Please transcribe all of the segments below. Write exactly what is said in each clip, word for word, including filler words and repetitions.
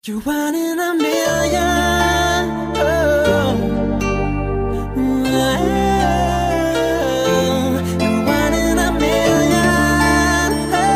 You're one in a million. Oh. Oh. You're one in a million.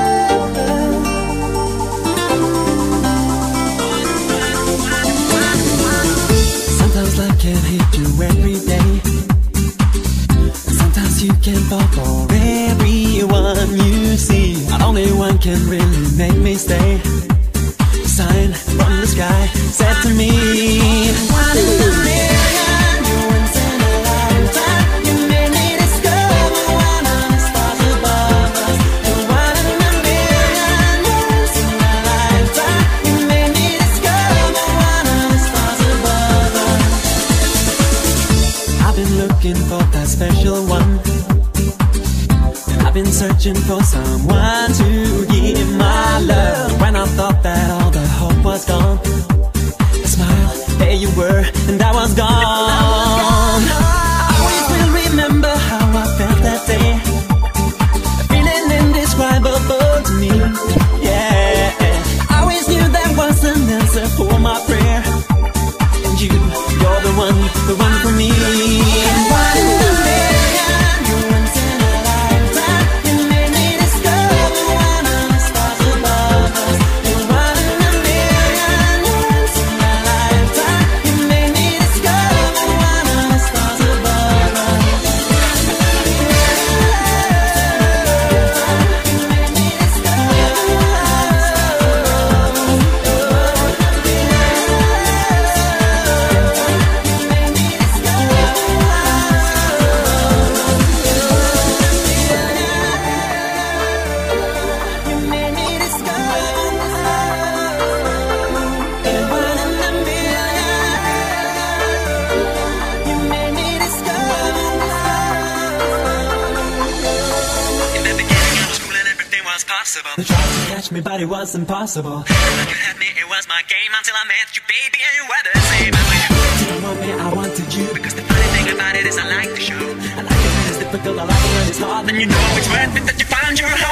Oh. Sometimes life can hit you every day. Sometimes you can fall for everyone you see. Not only one can really make me stay. Sign from the sky said to me, one in a million, you're once in a lifetime. You made me discover one of the stars above us. You're one in a million, you're once in a lifetime. You made me discover one of the stars above us. I've been looking for that special one. I've been searching for someone to give my love. When I thought that all the hope was gone, a smile, there you were, and I was gone. I always will remember how I felt that day. A feeling indescribable to me, yeah. I always knew there was an answer for my prayer. And you, you're the one, the one for me. One in a million, you're once in a lifetime. You made me discover one of the stars above us. You're one in a million, you're once in a lifetime. You made me discover one of the stars above us. You made me You tried to catch me, but it was impossible. You had me, it was my game until I met you, baby, and you were the same. And when you didn't want me, I wanted you. Because the funny thing about it is I like the show. I like it when it's difficult, I like it when it's hard. Then you know it's worth it that you found your heart.